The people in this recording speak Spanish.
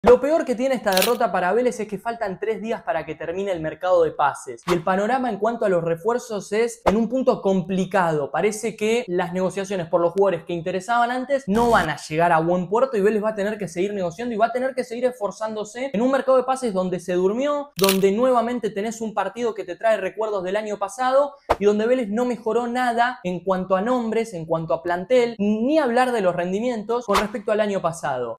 Lo peor que tiene esta derrota para Vélez es que faltan 3 días para que termine el mercado de pases y el panorama en cuanto a los refuerzos es en un punto complicado. Parece que las negociaciones por los jugadores que interesaban antes no van a llegar a buen puerto y Vélez va a tener que seguir negociando y va a tener que seguir esforzándose en un mercado de pases donde se durmió, donde nuevamente tenés un partido que te trae recuerdos del año pasado y donde Vélez no mejoró nada en cuanto a nombres, en cuanto a plantel, ni hablar de los rendimientos con respecto al año pasado.